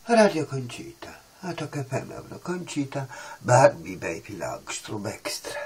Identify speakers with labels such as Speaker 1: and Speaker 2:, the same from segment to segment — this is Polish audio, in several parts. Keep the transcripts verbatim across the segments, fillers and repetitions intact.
Speaker 1: Radio Conchita, a to K P M Euro Conchita, Barbie Baby Lagstrub Extra.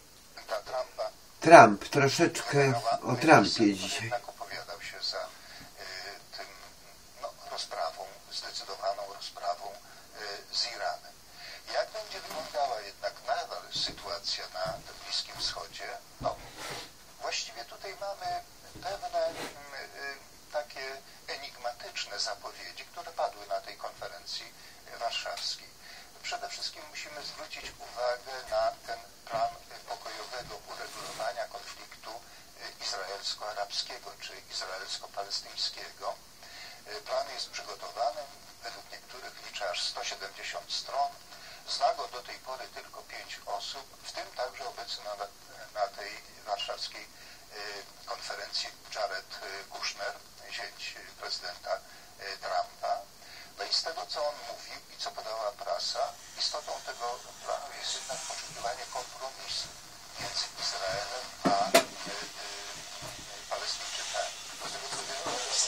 Speaker 1: Trump, troszeczkę o Trumpie dzisiaj.
Speaker 2: Opowiadał się za y, tym no, rozprawą, zdecydowaną rozprawą y, z Iranem. Jak będzie wyglądała jednak nadal sytuacja na Bliskim Wschodzie? No, właściwie tutaj mamy pewne y, y, takie enigmatyczne zapowiedzi, które padły na tej konferencji warszawskiej. Przede wszystkim musimy zwrócić uwagę na ten plan pokojowego uregulowania konfliktu izraelsko-arabskiego czy izraelsko-palestyńskiego. Plan jest przygotowany, według niektórych liczy aż sto siedemdziesiąt stron. Zna go do tej pory tylko pięć osób, w tym także obecny na, na tej warszawskiej konferencji Jared Kushner, zięć prezydenta Trumpa. No i z tego, co on mówił i co podała prasa, istotą tego planu jest jednak poszukiwanie kompromisu między Izraelem a y, y, Palestyńczykami. Do tego, co wiemy,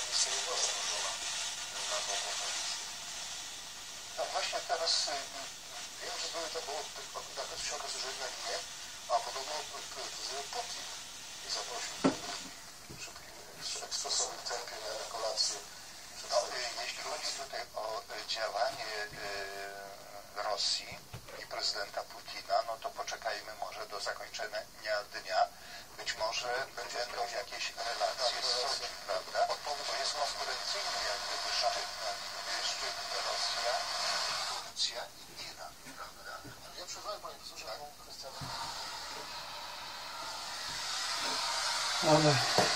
Speaker 2: no właśnie teraz y, wiem, że były to, było nawet się okazuje, że jednak nie, a podobno prezydent Putin zaprosił w szybkim, ekspresowym tempie na kolację. No, jeśli chodzi tutaj o działanie Rosji i prezydenta Putina, no to poczekajmy może do zakończenia dnia. Być może będą jakieś relacje z Soczi, prawda? To jest konkurencyjny jak gdyby szczyt, szczyt Rosja, Turcja i Iran, prawda? Ja przywołam, panie profesorze, taką kwestię.
Speaker 1: Ale...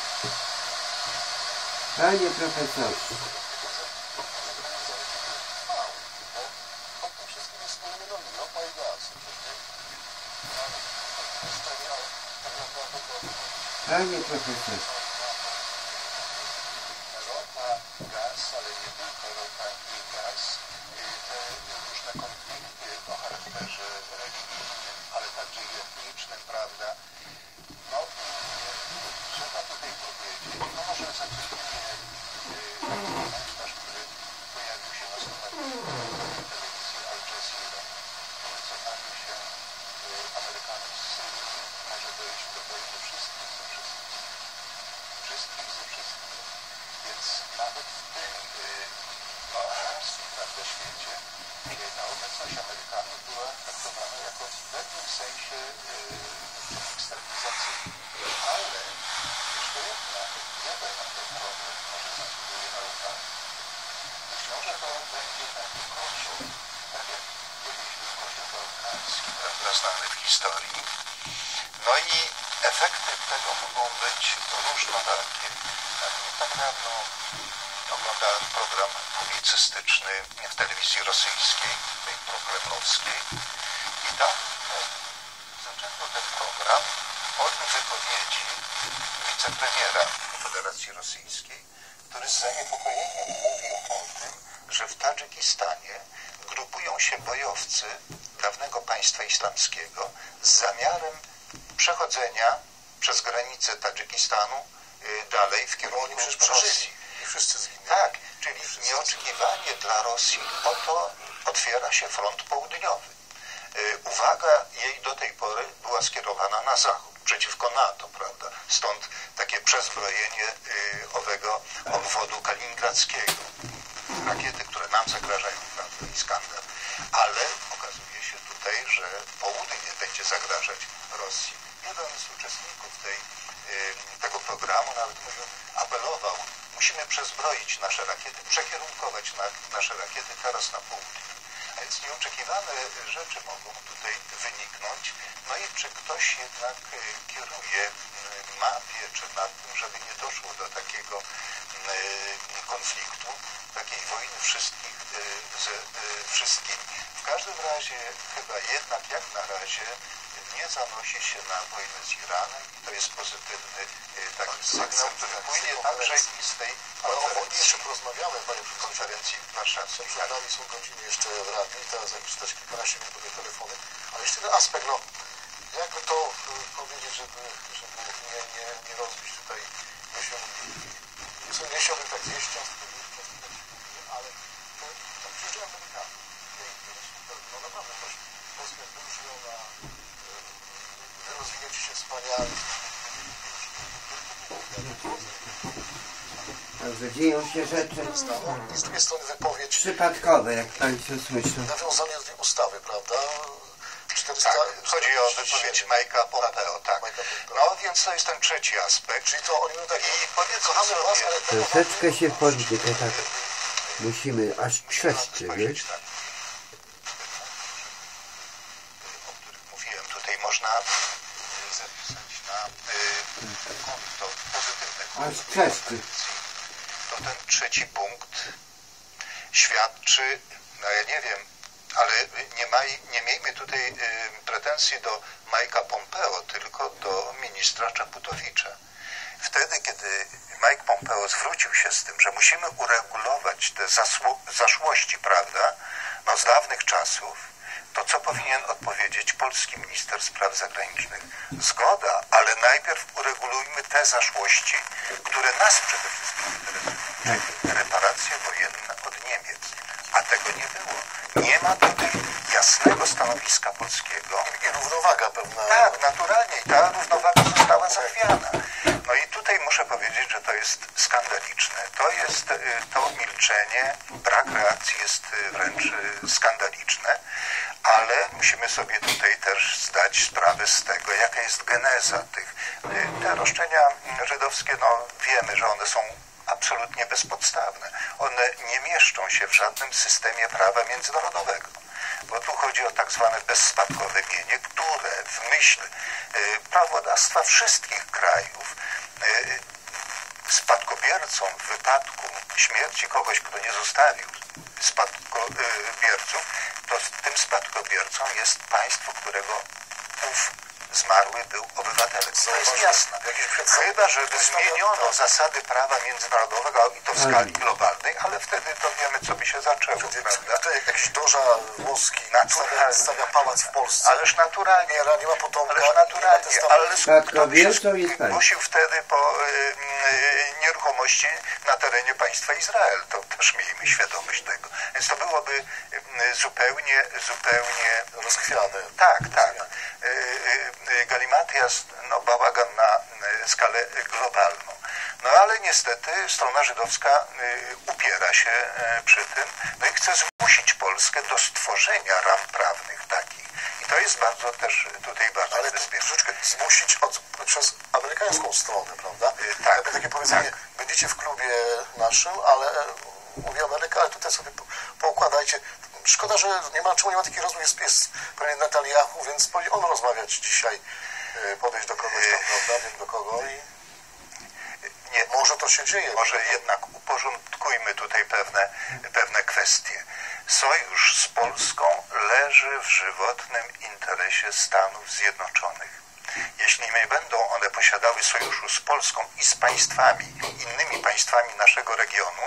Speaker 1: Panie profesorze. Panie profesorze.
Speaker 2: Ropa, gaz, ale nie tylko ropa i gaz, te różne konflikty o charakterze religijnym, ale także i etnicznym, prawda? No, trzeba tutaj powiedzieć, no może zacytuję komentarz, który pojawił się na stronach telewizji Al Jazeera. Wycofaniu się Amerykanów z Syrii może dojść do wojny wszystkich ze wszystkich. Wszystkich ze wszystkich. Więc nawet w tym no, arabskim prawda, świecie ta obecność Amerykanów była traktowana jako w pewnym sensie ekstermizacyjna. Ale jeszcze jedna, jeden ten problem może zasługuje na uwagę. Być może to będzie taki kocioł, tak jak kiedyś był kocioł bałkański, prawda, znany w historii. No i efekty tego mogą być różnorakie. Nie tak dawno oglądałem program publicystyczny w telewizji rosyjskiej, tej prokremlowskiej, i tam zaczęto ten program od wypowiedzi wicepremiera Federacji Rosyjskiej, który z zaniepokojeniem mówił o tym, że w Tadżykistanie grupują się bojowcy dawnego państwa islamskiego z zamiarem przechodzenia przez granicę Tadżykistanu y, dalej w kierunku Rosji.
Speaker 3: I wszyscy zginęli.
Speaker 2: Tak, czyli nieoczekiwanie dla Rosji oto otwiera się front południowy. Y, uwaga jej do tej pory była skierowana na zachód, przeciwko NATO, prawda? Stąd takie przezbrojenie y, owego obwodu kaliningradzkiego. Rakiety, które nam zagrażają, prawda, Iskander. Ale okazuje się tutaj, że południe będzie zagrażać Rosji. Jeden z uczestników tej, y, tego programu nawet mówił, apelował, musimy przezbroić nasze rakiety, przekierunkować na, nasze rakiety teraz na południe. A więc nieoczekiwane rzeczy mogą tutaj wyniknąć. No i czy ktoś jednak y, kieruje, y, ma pieczę nad tym, żeby nie doszło do takiego y, konfliktu, takiej wojny wszystkich y, ze y, wszystkimi. W każdym razie chyba jednak jak na razie nie zanosi się na wojnę z Iranem i to jest pozytywny y, taki sygnał, który płynie także i z tej
Speaker 3: ale o jeszcze porozmawiamy, panie profesorze,
Speaker 2: konferencji warszawskiej.
Speaker 3: Przed nami są godziny jeszcze w radiu i teraz jak przeczytać kilkanaście minut do telefony. Ale jeszcze jeden aspekt, no jakby to y, powiedzieć, żeby, żeby nie, nie, nie rozbić tutaj, nie chciałbym, nie chciałbym tak zjeść, ale to, tak Amerykanów. Pięknie, no super, no naprawdę ktoś Polskę wyróżnił na wy rozwijacie się wspaniale.
Speaker 1: Także dzieją się rzeczy
Speaker 3: I z drugiej strony wypowiedź
Speaker 1: przypadkowe, jak Państwo słyszą.
Speaker 3: nawiązanie do tej ustawy, prawda? czterysta
Speaker 2: Tak, chodzi o wypowiedź Mike'a Pompeo, tak.
Speaker 3: Mike'a Pompeo.
Speaker 2: No więc to jest ten trzeci aspekt.
Speaker 3: Czyli to oni mówią tak,
Speaker 2: I powiedzmy
Speaker 3: kochamy was,
Speaker 2: sobie,
Speaker 3: ale tego
Speaker 1: Troszeczkę się w politykę tak musimy aż trzeszczy, wiesz?
Speaker 2: spojrzeć tak, o których mówiłem, tutaj można y, zapisać na y, konto, pozytywne
Speaker 1: Aż
Speaker 2: konto.
Speaker 1: trzeszczy.
Speaker 2: To ten trzeci punkt świadczy, no ja nie wiem, ale nie, maj, nie miejmy tutaj y, pretensji do Mike'a Pompeo, tylko do ministra Czaputowicza. Wtedy, kiedy Mike Pompeo zwrócił się z tym, że musimy uregulować te zaszłości, prawda, no z dawnych czasów, to co powinien odpowiedzieć polski minister spraw zagranicznych? Zgoda, ale najpierw uregulujmy te zaszłości, które nas przede wszystkim interesują. Reparacje wojenne od Niemiec. A tego nie było. Nie ma tutaj jasnego stanowiska polskiego.
Speaker 3: i równowaga pewna.
Speaker 2: Tak, naturalnie. I ta równowaga została zachwiana. No i tutaj muszę powiedzieć, że to jest skandaliczne. To jest y, to milczenie, brak reakcji jest y, wręcz y, skandaliczne, ale musimy sobie tutaj też zdać sprawę z tego, jaka jest geneza tych. Y, te roszczenia żydowskie, no wiemy, że one są absolutnie bezpodstawne. One nie mieszczą się w żadnym systemie prawa międzynarodowego, bo tu chodzi o tak zwane bezspadkowe mienie, które w myśl y, prawodawstwa wszystkich krajów y, spadkobiercą w wypadku śmierci kogoś, kto nie zostawił spadkobierców, to tym spadkobiercą jest państwo, którego ów zmarły był obywatelem. To jest jasne. Chyba, żeby zmieniono zasady prawa międzynarodowego i to w skali globalnej, ale wtedy to wiemy, co by się zaczęło, prawda?
Speaker 3: To jak jakiś doża włoski
Speaker 2: Naturalnie.
Speaker 3: stawia pałac w Polsce.
Speaker 2: Ależ naturalnie.
Speaker 3: Nie, nie ma potomka.
Speaker 2: Ależ naturalnie. Ale
Speaker 1: Spadkobiercą jest państwo.
Speaker 2: kusił wtedy po y, y, nieruchomości na terenie państwa Izrael. To też miejmy świadomość tego. Więc to byłoby y, zupełnie, zupełnie
Speaker 3: Rozchwiane.
Speaker 2: tak, tak. Y, y, Galimatias, no bałagan na y, skalę globalną. No ale niestety strona żydowska y, upiera się y, przy tym, no i chce zmusić Polskę do stworzenia ram prawnych takich. I to jest bardzo też tutaj bardzo
Speaker 3: Ale
Speaker 2: niebezpieczne.
Speaker 3: troszeczkę zmusić od, przez amerykańską stronę, prawda?
Speaker 2: Y, tak,
Speaker 3: Jakby takie powiedzenie,
Speaker 2: tak.
Speaker 3: będziecie w klubie naszym, ale e, mówi Ameryka, ale tutaj sobie po, poukładajcie. Szkoda, że nie ma, czemu nie ma takich rozmów, jest, jest premier Netanyahu, więc powinien on rozmawiać dzisiaj, e, podejść do kogoś tam, prawda, wiem do kogo i
Speaker 2: Nie,
Speaker 3: może to się dzieje.
Speaker 2: może jednak uporządkujmy tutaj pewne, pewne kwestie. Sojusz z Polską leży w żywotnym interesie Stanów Zjednoczonych. Jeśli nie będą one posiadały sojuszu z Polską i z państwami, innymi państwami naszego regionu,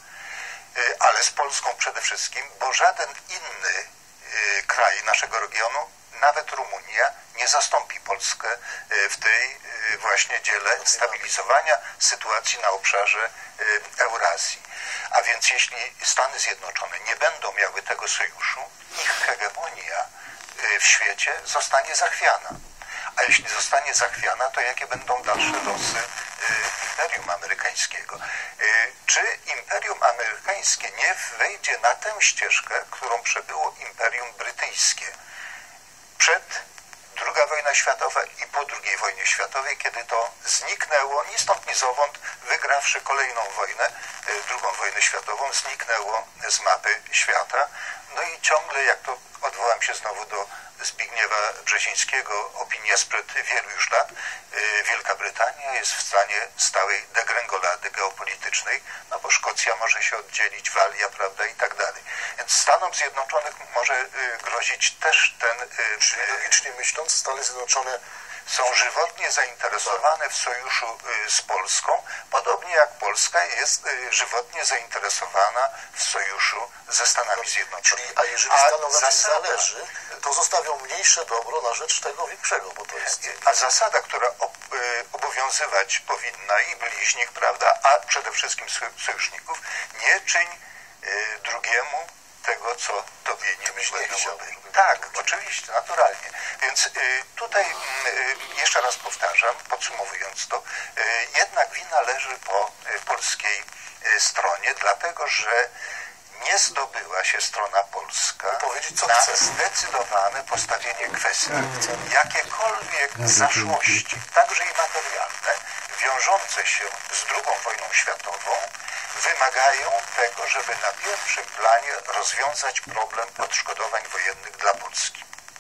Speaker 2: y, ale z Polską przede wszystkim, bo żaden inny y, kraj naszego regionu, nawet Rumunia, nie zastąpi Polskę y, w tej y, właśnie dziele stabilizowania sytuacji na obszarze y, Eurazji. A więc jeśli Stany Zjednoczone nie będą miały tego sojuszu, ich hegemonia y, w świecie zostanie zachwiana. A jeśli zostanie zachwiana, to jakie będą dalsze losy y, Imperium Amerykańskiego? Y, czy Imperium Amerykańskie nie wejdzie na tę ścieżkę, którą przebyło Imperium Brytyjskie przed druga wojna światowa i po drugiej wojnie światowej, kiedy to zniknęło, ni stąd ni zowąd, wygrawszy kolejną wojnę, y, drugą wojnę światową, zniknęło z mapy świata. No i ciągle, jak to odwołam się znowu do Zbigniewa Brzezińskiego, opinia sprzed wielu już lat, Wielka Brytania jest w stanie stałej degrengolady geopolitycznej, no bo Szkocja może się oddzielić, Walia, prawda, i tak dalej. Więc Stanom Zjednoczonych może grozić też ten...
Speaker 3: Czyli logicznie myśląc, Stany Zjednoczone
Speaker 2: są żywotnie zainteresowane w sojuszu z Polską, podobnie jak Polska jest żywotnie zainteresowana w sojuszu ze Stanami Zjednoczonymi.
Speaker 3: Czyli, a jeżeli Stanom na tym zależy, to zostawią mniejsze dobro na rzecz tego większego, bo to jest...
Speaker 2: A zasada, która obowiązywać powinna i bliźnich, prawda, a przede wszystkim sojuszników, nie czyń drugiemu tego, co tobie nie
Speaker 3: byś nie chciał,
Speaker 2: byłoby.
Speaker 3: żeby-
Speaker 2: Tak, oczywiście, naturalnie. Więc y, tutaj y, jeszcze raz powtarzam, podsumowując to, y, jednak wina leży po y, polskiej y, stronie, dlatego że nie zdobyła się strona polska
Speaker 3: powiedzieć, co
Speaker 2: na
Speaker 3: chce.
Speaker 2: zdecydowane postawienie kwestii. Jakiekolwiek zaszłości, także i materialne, wiążące się z drugą wojną światową, wymagają tego, żeby na pierwszym planie rozwiązać problem odszkodowań wojennych dla Polski.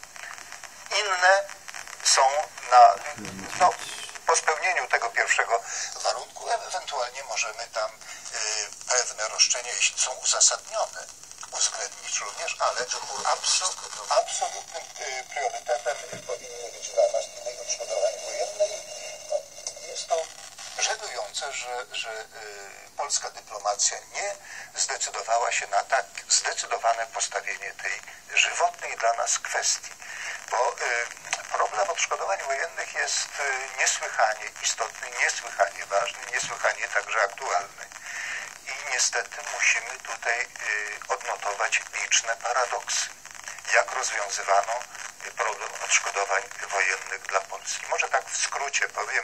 Speaker 2: Inne są na, no, po spełnieniu tego pierwszego warunku, ewentualnie możemy tam y, pewne roszczenia, jeśli są uzasadnione, uwzględnić również, ale absolut, absolutnym y, priorytetem powinny być dla nas tutaj odszkodowania wojenne i no, jest to żenujące, że, że y, polska dyplomacja nie zdecydowała się na tak zdecydowane postawienie tej żywotnej dla nas kwestii, bo y, problem odszkodowań wojennych jest y, niesłychanie istotny, niesłychanie ważny, niesłychanie także aktualny. I niestety musimy tutaj y, odnotować liczne paradoksy. Jak rozwiązywano y, problem odszkodowań wojennych dla Polski. Może tak w skrócie powiem,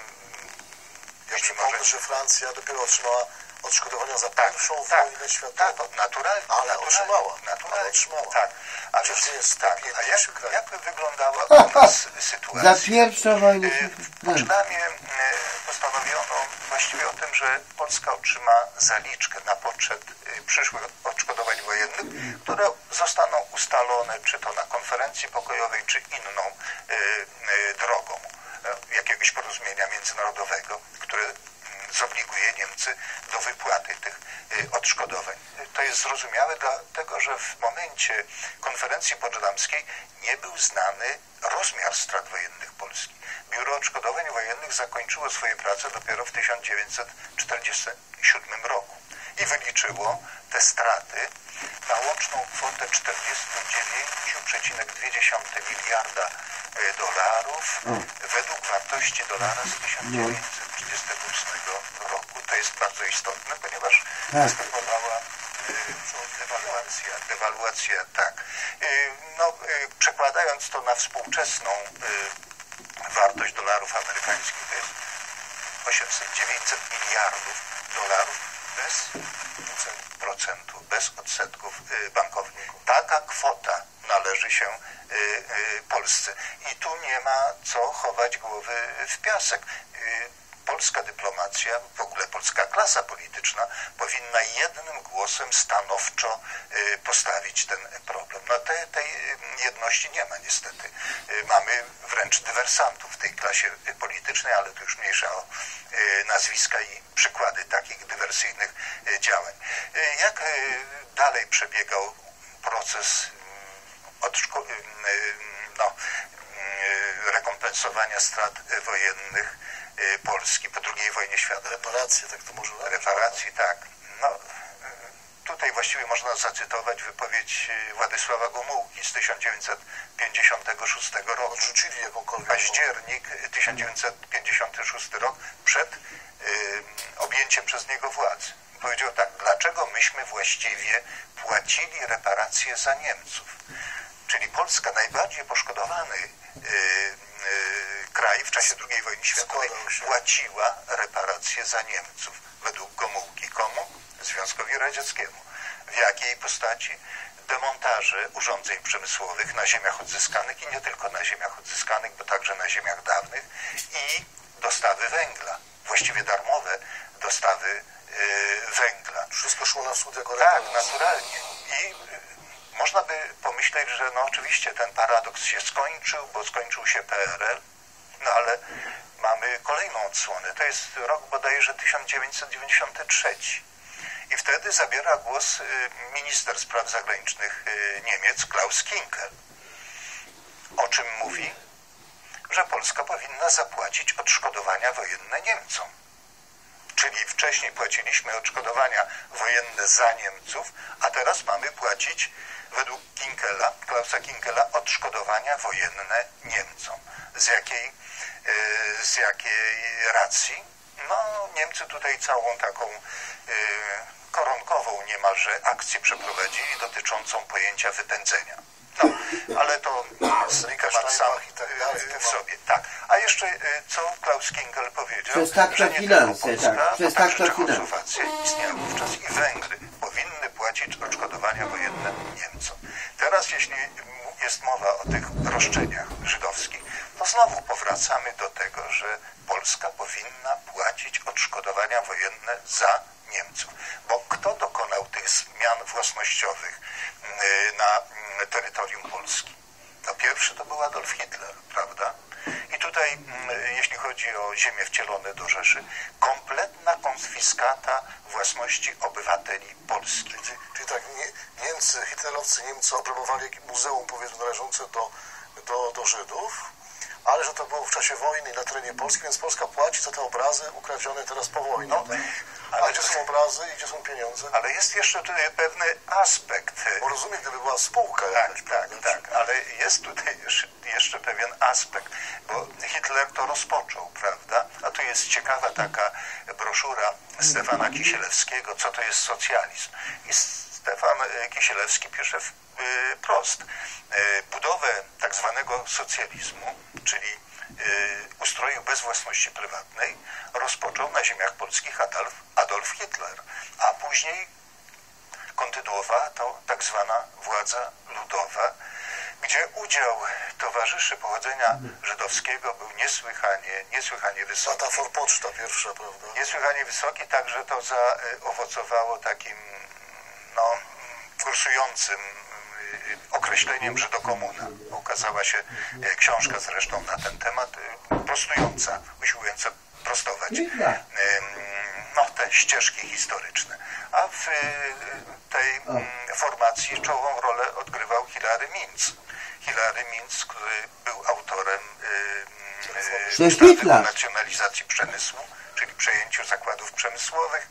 Speaker 3: Jeszcze
Speaker 2: może...
Speaker 3: pomysł, że Francja dopiero otrzymała odszkodowania za
Speaker 2: Tak,
Speaker 3: pierwszą
Speaker 2: tak,
Speaker 3: wojnę światową.
Speaker 2: tak, naturalnie.
Speaker 3: Ale
Speaker 2: naturalnie,
Speaker 3: otrzymała,
Speaker 2: Naturalnie,
Speaker 3: ale otrzymała.
Speaker 2: tak. A,
Speaker 3: Przecież
Speaker 2: więc,
Speaker 3: jest
Speaker 2: tak, a jak,
Speaker 3: najpiękniejszy kraj.
Speaker 2: jak by wyglądała u nas sytuacja?
Speaker 1: Za pierwszą wojnę
Speaker 2: Y, W Poczdamie y, postanowiono właściwie o tym, że Polska otrzyma zaliczkę na poczet y, przyszłych odszkodowań wojennych, które zostaną ustalone czy to na konferencji pokojowej, czy inną y, y, drogą y, jakiegoś porozumienia międzynarodowego, które y, zobliguje Niemcy do wypłaty tych y, odszkodowań. To jest zrozumiałe dlatego, że w momencie konferencji poczdamskiej nie był znany rozmiar strat wojennych Polski. Biuro Odszkodowań Wojennych zakończyło swoje prace dopiero w tysiąc dziewięćset czterdziestym siódmym roku i wyliczyło te straty na łączną kwotę czterdzieści dziewięć przecinek dwa miliarda dolarów według wartości dolara z tysiąc dziewięćset trzydziestego ósmego roku. To jest bardzo istotne, ponieważ następowała dewaluacja, dewaluacja, tak. No, przekładając to na współczesną wartość dolarów amerykańskich, to jest osiemset dziewięćset miliardów dolarów bez procentu, bez odsetków bankowych. Taka kwota należy się Polsce. I tu nie ma co chować głowy w piasek. Polska dyplomacja, w ogóle polska klasa polityczna powinna jednym głosem stanowczo postawić ten problem. No te, tej jedności nie ma niestety. Mamy wręcz dywersantów w tej klasie politycznej, ale tu już mniejsza o nazwiska i przykłady takich dywersyjnych działań. Jak dalej przebiegał proces odszko- no, rekompensowania strat wojennych Polski po drugiej wojnie światowej?
Speaker 3: Reparacje, tak to może...
Speaker 2: Reparacji, tak. No, tutaj właściwie można zacytować wypowiedź Władysława Gomułki z tysiąc dziewięćset pięćdziesiątego szóstego roku.
Speaker 3: Odrzucili jakąkolwiek...
Speaker 2: Październik tysiąc dziewięćset pięćdziesiąty szósty rok, przed y, objęciem przez niego władzy. Powiedział tak: dlaczego myśmy właściwie płacili reparacje za Niemców? Czyli Polska, najbardziej poszkodowany y, y, kraj w czasie drugiej wojny światowej, płaciła reparacje za Niemców według Gomułki. Komu? Związkowi Radzieckiemu. W jakiej postaci? Demontaże urządzeń przemysłowych na ziemiach odzyskanych i nie tylko na ziemiach odzyskanych, bo także na ziemiach dawnych, i dostawy węgla, właściwie darmowe dostawy y, węgla.
Speaker 3: Wszystko szło na wschód jako
Speaker 2: Tak,
Speaker 3: reparacja.
Speaker 2: naturalnie. I y, można by pomyśleć, że no oczywiście ten paradoks się skończył, bo skończył się P R L, no ale mamy kolejną odsłonę. To jest rok bodajże tysiąc dziewięćset dziewięćdziesiąty trzeci. I wtedy zabiera głos minister spraw zagranicznych Niemiec Klaus Kinkel. O czym mówi? Że Polska powinna zapłacić odszkodowania wojenne Niemcom. Czyli wcześniej płaciliśmy odszkodowania wojenne za Niemców, a teraz mamy płacić według Kinkela, Klausa Kinkela, odszkodowania wojenne Niemcom. Z jakiej, z jakiej racji? No, Niemcy tutaj całą taką koronkową niemalże akcję przeprowadzili dotyczącą pojęcia wypędzenia. No, ale to temat sam w sobie. Tak. A jeszcze co Klaus Kinkel powiedział,
Speaker 1: przez tak
Speaker 2: że nie
Speaker 1: finanse,
Speaker 2: tylko Polska,
Speaker 1: tak, przez
Speaker 2: a także
Speaker 1: tak finanse.
Speaker 2: Czechosłowacja, istniały wówczas i Węgry, powinny płacić odszkodowania wojenne Niemcom. Teraz jeśli jest mowa o tych roszczeniach żydowskich, to znowu powracamy do tego, że Polska powinna płacić odszkodowania wojenne za Niemców. Bo kto dokonał tych zmian własnościowych na terytorium Polski? No pierwszy to był Adolf Hitler, prawda? I tutaj, jeśli chodzi o ziemie wcielone do Rzeszy, kompletna konfiskata własności obywateli polskich.
Speaker 3: Czyli, czyli tak, nie, Niemcy, hitlerowcy Niemcy obrabowali muzeum, powiedzmy, należące do, do, do Żydów, ale że to było w czasie wojny na terenie Polski, więc Polska płaci za te obrazy ukradzione teraz po wojnie. No, ale a gdzie są obrazy i gdzie są pieniądze?
Speaker 2: Ale jest jeszcze tutaj pewny aspekt.
Speaker 3: Bo rozumiem, gdyby była spółka
Speaker 2: tak,
Speaker 3: jakaś,
Speaker 2: tak,
Speaker 3: prawda?
Speaker 2: tak, ale jest tutaj jeszcze pewien aspekt, bo Hitler to rozpoczął, prawda? A tu jest ciekawa taka broszura Stefana Kisielewskiego, co to jest socjalizm. I Stefan Kisielewski pisze wprost, budowę tak zwanego socjalizmu, czyli ustroju bez własności prywatnej, rozpoczął na ziemiach polskich Adolf, Adolf Hitler, a później kontynuowała to tak zwana władza ludowa, gdzie udział towarzyszy pochodzenia żydowskiego był niesłychanie, niesłychanie wysoki.
Speaker 3: A ta forpoczta pierwsza, prawda?
Speaker 2: Niesłychanie wysoki, także to zaowocowało takim no, kursującym określeniem Żydokomuna. Ukazała się książka zresztą na ten temat, prostująca, usiłująca prostować no, te ścieżki historyczne. A w tej formacji czołową rolę odgrywał Hilary Minc. Hilary Minc, który był autorem ustawy o nacjonalizacji przemysłu, czyli przejęciu zakładów przemysłowych.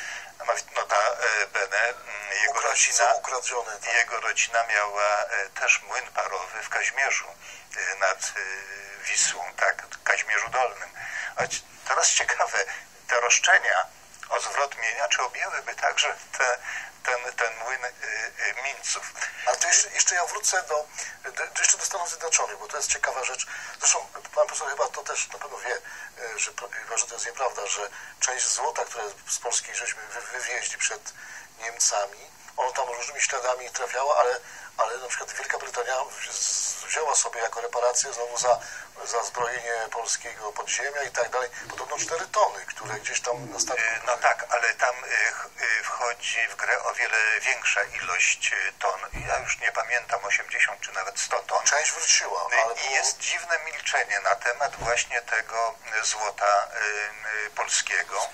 Speaker 2: Notabene jego rodzina, jego rodzina miała też młyn parowy w Kazimierzu nad Wisłą, tak, Kazimierzu Dolnym. A teraz ciekawe, te roszczenia o zwrot mienia, czy objęłyby także te, ten, ten młyn Minców?
Speaker 3: A to jeszcze, jeszcze ja wrócę do, do, jeszcze do Stanów Zjednoczonych, bo to jest ciekawa rzecz. Zresztą pan profesor chyba to też na pewno wie, że, że to jest nieprawda, że część złota, które z Polski żeśmy wywieźli przed Niemcami, ono tam różnymi śladami trafiało, ale, ale na przykład Wielka Brytania wzięła sobie jako reparację znowu za, za zbrojenie polskiego podziemia i tak dalej, podobno cztery tony, które gdzieś tam na statku...
Speaker 2: No tak, ale tam wchodzi w grę o wiele większa ilość ton. Ja już nie pamiętam, osiemdziesiąt czy nawet sto ton.
Speaker 3: Część wróciła. Ale
Speaker 2: I
Speaker 3: było...
Speaker 2: jest dziwne milczenie na temat właśnie tego złota polskiego.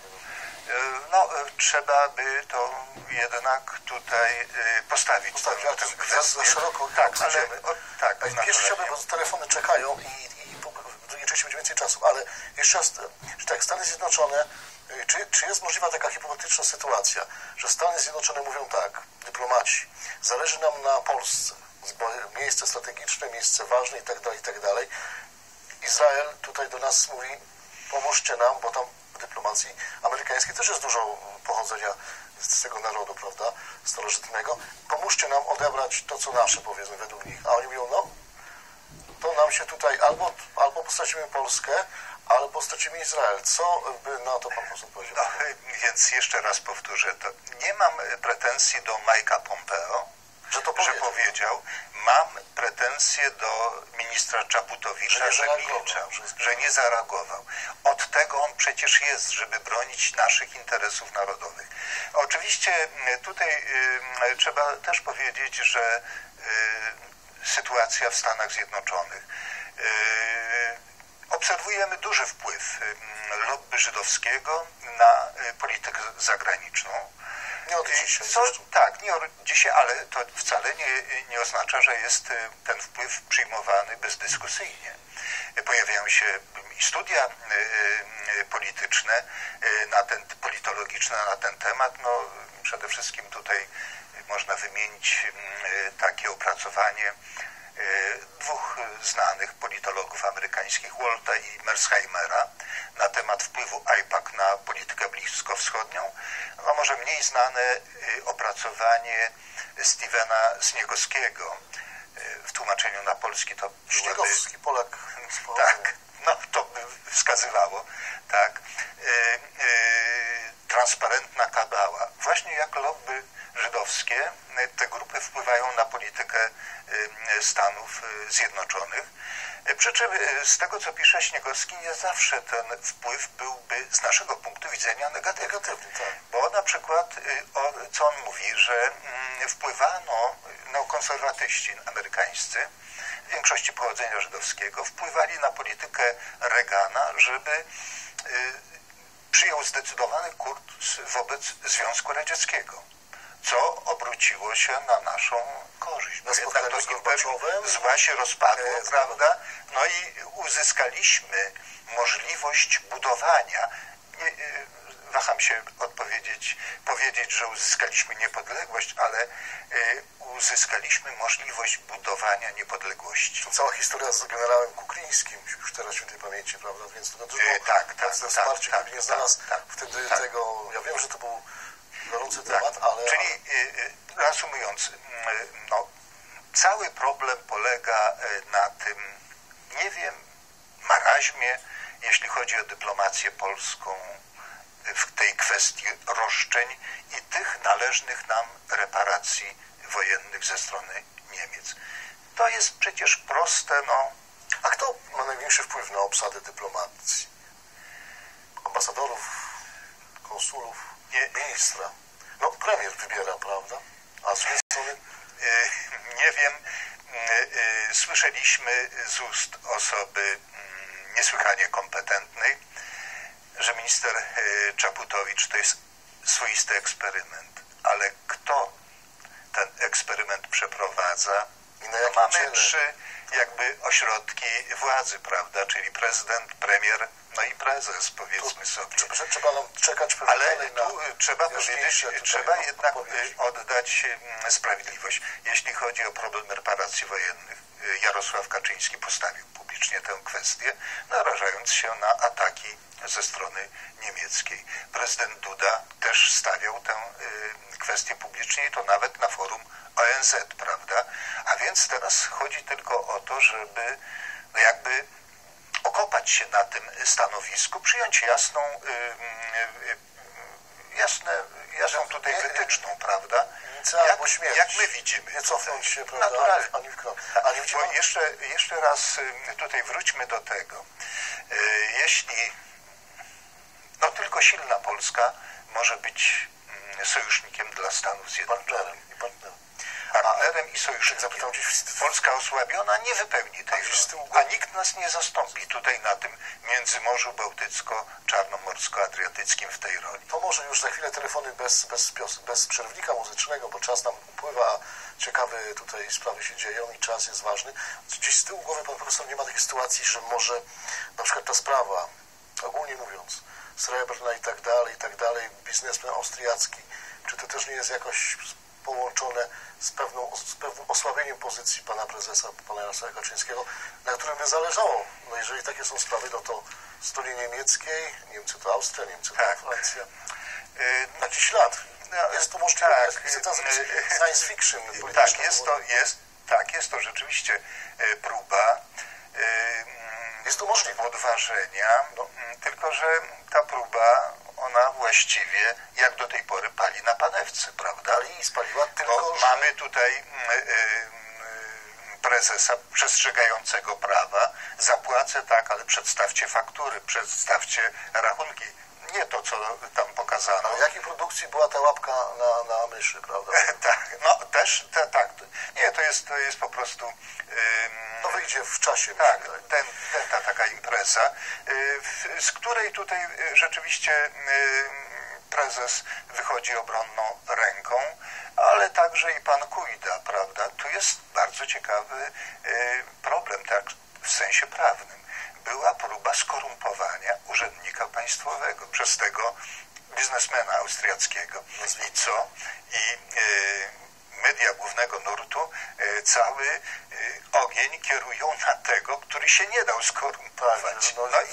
Speaker 2: No, trzeba by to jednak tutaj postawić.
Speaker 3: Postawić, ale to za szeroko
Speaker 2: tak, ale o, tak,
Speaker 3: jeszcze chciałbym, bo telefony czekają i, i w drugiej części będzie więcej czasu, ale jeszcze raz, że tak, Stany Zjednoczone, czy, czy jest możliwa taka hipotetyczna sytuacja, że Stany Zjednoczone mówią tak, dyplomaci, zależy nam na Polsce, miejsce strategiczne, miejsce ważne i tak dalej, i tak dalej. Izrael tutaj do nas mówi, pomóżcie nam, bo tam w dyplomacji amerykańskiej też jest dużo pochodzenia z tego narodu, prawda, starożytnego. Pomóżcie nam odebrać to, co nasze, powiedzmy, według nich. A oni mówią, no, to nam się tutaj albo, albo postracimy Polskę, albo stracimy Izrael. Co by na to pan poseł powiedział?
Speaker 2: No, więc jeszcze raz powtórzę to. Nie mam pretensji do Mike'a Pompeo,
Speaker 3: że, to
Speaker 2: że powiedział, mam pretensje do ministra Czaputowicza, że, że milczał, że nie zareagował. Od tego on przecież jest, żeby bronić naszych interesów narodowych. Oczywiście tutaj y, trzeba też powiedzieć, że y, sytuacja w Stanach Zjednoczonych. Y, obserwujemy duży wpływ y, lobby żydowskiego na y, politykę zagraniczną.
Speaker 3: Nie od dzisiaj.
Speaker 2: Co, tak, nie od dzisiaj, ale to wcale nie, nie oznacza, że jest ten wpływ przyjmowany bezdyskusyjnie. Pojawiają się studia polityczne, na ten, politologiczne na ten temat. No, przede wszystkim tutaj można wymienić takie opracowanie dwóch znanych politologów amerykańskich, Walta i Mersheimera, na temat wpływu AIPAC na politykę bliskowschodnią. No może mniej znane opracowanie Stevena Sniegowskiego w tłumaczeniu na polski to
Speaker 3: Śniegowski, byłaby... Polak.
Speaker 2: Tak, no to by wskazywało, tak. E, e, transparentna kabała. Właśnie jak lobby żydowskie, te grupy wpływają na politykę Stanów Zjednoczonych. Przy czym z tego, co pisze Śniegowski, nie zawsze ten wpływ byłby z naszego punktu widzenia negatywny.
Speaker 3: Negatywny, tak.
Speaker 2: Bo na przykład, o, co on mówi, że wpływano, no konserwatyści amerykańscy, w większości pochodzenia żydowskiego, wpływali na politykę Reagana, żeby y, przyjął zdecydowany kurs wobec Związku Radzieckiego, co obróciło się na naszą korzyść.
Speaker 3: Na spotkaniu
Speaker 2: to
Speaker 3: z Gorbaczowem
Speaker 2: zła się rozpadło,
Speaker 3: e,
Speaker 2: prawda? No i uzyskaliśmy możliwość budowania. Nie, y, waham się odpowiedzieć, powiedzieć, że uzyskaliśmy niepodległość, ale y, uzyskaliśmy możliwość budowania niepodległości.
Speaker 3: To cała historia z generałem Kuklińskim, już teraz świętej pamięci, prawda? Więc to dużo
Speaker 2: y, tak, tak,
Speaker 3: to
Speaker 2: tak,
Speaker 3: wsparcie,
Speaker 2: tak,
Speaker 3: gdyby nie
Speaker 2: tak,
Speaker 3: znalazł
Speaker 2: tak,
Speaker 3: wtedy
Speaker 2: tak.
Speaker 3: tego, ja wiem, że to był gorący
Speaker 2: tak.
Speaker 3: temat, ale...
Speaker 2: Czyli y, reasumując, y, no, cały problem polega na tym, nie wiem, maraźmie, jeśli chodzi o dyplomację polską w tej kwestii roszczeń i tych należnych nam reparacji wojennych ze strony Niemiec. To jest przecież proste, no.
Speaker 3: A kto ma największy wpływ na obsadę dyplomacji? Ambasadorów, konsulów,
Speaker 2: Nie.
Speaker 3: ministra? No premier wybiera, prawda? A z drugiej strony...
Speaker 2: Nie wiem, słyszeliśmy z ust osoby niesłychanie kompetentnej, że minister Czaputowicz to jest swoisty eksperyment, ale kto ten eksperyment przeprowadza?
Speaker 3: I na jakim
Speaker 2: mamy
Speaker 3: ciele?
Speaker 2: trzy jakby ośrodki władzy, prawda, czyli prezydent, premier, no i prezes, powiedzmy sobie.
Speaker 3: Trzeba, trzeba nam czekać pewnie
Speaker 2: Ale
Speaker 3: dalej
Speaker 2: tu
Speaker 3: na
Speaker 2: trzeba powiedzieć, trzeba jednak
Speaker 3: odpowiedzi.
Speaker 2: oddać sprawiedliwość. Jeśli chodzi o problem reparacji wojennych, Jarosław Kaczyński postawił publicznie tę kwestię, narażając się na ataki ze strony niemieckiej. Prezydent Duda też stawiał tę kwestię publicznie i to nawet na forum O N Z, prawda? A więc teraz chodzi tylko o to, żeby no jakby okopać się na tym stanowisku, przyjąć jasną, jasne, jasną tutaj wytyczną, prawda? Jak, jak my widzimy.
Speaker 3: Nie cofnąć się, prawda,
Speaker 2: naturalnie.
Speaker 3: ani w krok.
Speaker 2: A bo jeszcze, jeszcze raz tutaj wróćmy do tego. Jeśli no tylko silna Polska może być sojusznikiem dla Stanów Zjednoczonych.
Speaker 3: I partnerem.
Speaker 2: Partnerem i sojusznikiem.
Speaker 3: Zapytam gdzieś w...
Speaker 2: Polska osłabiona nie wypełni tej roli, a nikt nas nie zastąpi tutaj na tym Międzymorzu Bałtycko-Czarnomorsko-Adriatyckim w tej roli.
Speaker 3: To może już za chwilę telefony bez, bez, bez przerwnika muzycznego, bo czas nam upływa, a ciekawe tutaj sprawy się dzieją i czas jest ważny. Gdzieś z tyłu głowy pan profesor nie ma takiej sytuacji, że może na przykład ta sprawa, ogólnie mówiąc, Srebrna i tak dalej, i tak dalej, biznesmen austriacki, czy to też nie jest jakoś połączone z, pewną, z pewnym osłabieniem pozycji pana prezesa, pana Jarosława Kaczyńskiego, na którym by zależało. No jeżeli takie są sprawy, no to w stronie niemieckiej, Niemcy to Austria, Niemcy to
Speaker 2: tak.
Speaker 3: Francja, taki ślad. Jest to możliwe,
Speaker 2: tak.
Speaker 3: jest to science fiction.
Speaker 2: Tak, jest to, jest, tak, jest to rzeczywiście próba
Speaker 3: jest to możliwe.
Speaker 2: Odważenia, no, tylko że ta próba, ona właściwie jak do tej pory pali na panewce, prawda?
Speaker 3: Pali i spaliła tylko,
Speaker 2: bo
Speaker 3: że...
Speaker 2: mamy tutaj y, y, prezesa przestrzegającego prawa, zapłacę tak, ale przedstawcie faktury, przedstawcie rachunki. Nie to, co tam pokazano.
Speaker 3: A w jakiej produkcji była ta łapka na, na myszy, prawda?
Speaker 2: Tak, no też, te, tak. Nie, to jest, to jest po prostu... Ym,
Speaker 3: to wyjdzie w czasie.
Speaker 2: Tak, ten, ten, ta taka impreza, y, w, z której tutaj rzeczywiście y, prezes wychodzi obronną ręką, ale także i pan Kujda, prawda? Tu jest bardzo ciekawy y, problem, tak, w sensie prawnym. Była próba skorumpowania urzędnika państwowego przez tego biznesmena austriackiego. I co? I y, media głównego nurtu y, cały y, ogień kierują na tego, który się nie dał skorumpować. No i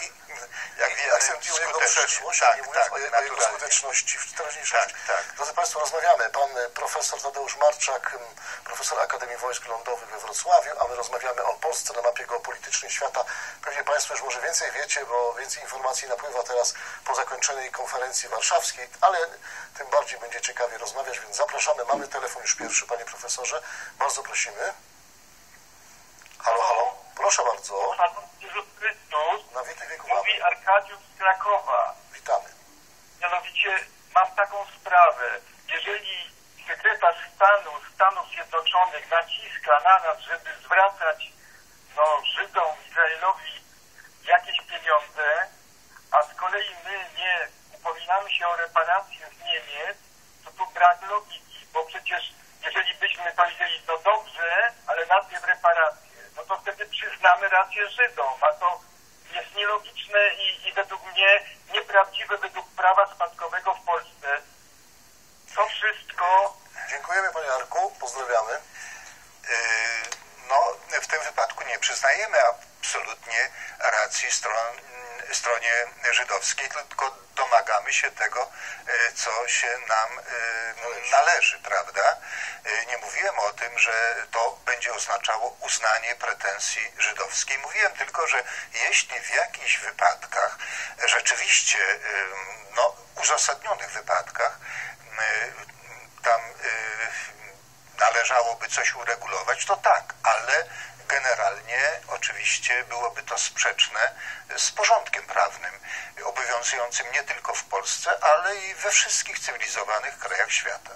Speaker 2: jak wiemy,
Speaker 3: akcentują jego
Speaker 2: skutecznie.
Speaker 3: przeszłość,
Speaker 2: Tak,
Speaker 3: nie mówiąc
Speaker 2: tak,
Speaker 3: o, jego, o jego
Speaker 2: naturalnie.
Speaker 3: skuteczności w teraźniejszości.
Speaker 2: Tak, tak.
Speaker 3: Drodzy Państwo, rozmawiamy. Pan profesor Tadeusz Marczak, profesor Akademii Wojsk Lądowych we Wrocławiu, a my rozmawiamy o Polsce na mapie geopolitycznej świata. Pewnie Państwo już może więcej wiecie, bo więcej informacji napływa teraz po zakończonej konferencji warszawskiej, ale tym bardziej będzie ciekawie rozmawiać, więc zapraszamy. Mamy telefon już pierwszy, panie profesorze. Bardzo prosimy. Halo, halo. Proszę bardzo.
Speaker 4: Jezus Chrystus,
Speaker 3: Na wieki wieku
Speaker 4: mówi
Speaker 3: mamy.
Speaker 4: Arkadiusz z Krakowa.
Speaker 3: Witamy.
Speaker 4: Mianowicie mam taką sprawę. Jeżeli sekretarz stanu Stanów Zjednoczonych naciska na nas, żeby zwracać no, Żydom, Izraelowi jakieś pieniądze, a z kolei my nie upominamy się o reparacje z Niemiec, to tu brak logiki, bo przecież jeżeli byśmy powiedzieli, no dobrze, ale najpierw reparacje, no to wtedy przyznamy rację Żydom, a to jest nielogiczne i, i według mnie nieprawdziwe według prawa spadkowego w Polsce. To wszystko...
Speaker 3: Dziękujemy panie Arku, pozdrawiamy.
Speaker 2: Yy, No, w tym wypadku nie przyznajemy absolutnie racji stron, stronie żydowskiej, tylko domagamy się tego, co się nam należy, prawda? Nie mówiłem o tym, że to będzie oznaczało uznanie pretensji żydowskiej. Mówiłem tylko, że jeśli w jakichś wypadkach, rzeczywiście no, uzasadnionych wypadkach, tam należałoby coś uregulować, to tak, ale generalnie oczywiście byłoby to sprzeczne z porządkiem prawnym obowiązującym nie tylko w Polsce, ale i we wszystkich cywilizowanych krajach świata.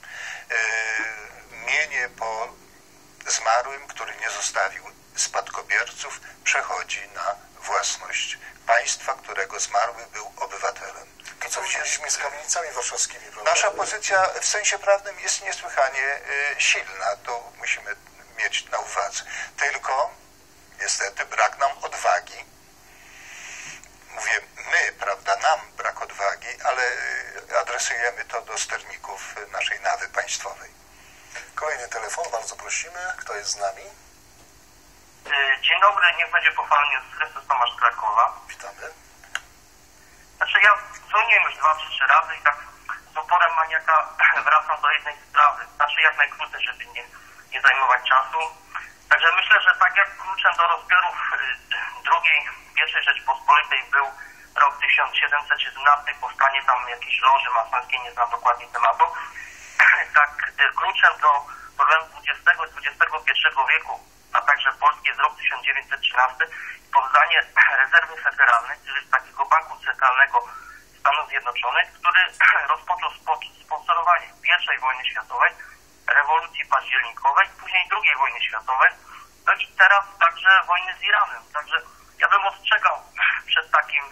Speaker 2: Mienie po zmarłym, który nie zostawił spadkobierców, przechodzi na własność państwa, którego zmarły był obywatelem.
Speaker 3: To co widzieliśmy z kamienicami warszawskimi, prawda?
Speaker 2: Nasza pozycja w sensie prawnym jest niesłychanie y, silna, to musimy mieć na uwadze. Tylko niestety brak nam odwagi. Mówię my, prawda, nam brak odwagi, ale y, adresujemy to do sterników naszej nawy państwowej.
Speaker 3: Kolejny telefon, bardzo prosimy. Kto jest z nami?
Speaker 4: Dzień dobry, niech będzie pochwalony Jezus Chrystus, Tomasz z Krakowa.
Speaker 3: Witamy.
Speaker 4: Znaczy ja dzwoniłem już dwa czy trzy razy i tak z uporem maniaka wracam do jednej sprawy. Znaczy jak najkrócej, żeby nie, nie zajmować czasu. Także myślę, że tak jak kluczem do rozbiorów drugiej, pierwszej Rzeczpospolitej był rok tysiąc siedemset siedemnasty, powstanie tam jakiejś loży masońskiej, nie znam dokładnie tematu. Tak kluczem do problemu dwudziestego i dwudziestego pierwszego wieku, a także Polski jest rok tysiąc dziewięćset trzynasty, powstanie rezerwy federalnej, czyli takiego banku centralnego Stanów Zjednoczonych, który rozpoczął sponsorowanie pierwszej wojny światowej, rewolucji październikowej, później drugiej wojny światowej, no i teraz także wojny z Iranem. Także ja bym ostrzegał przed takim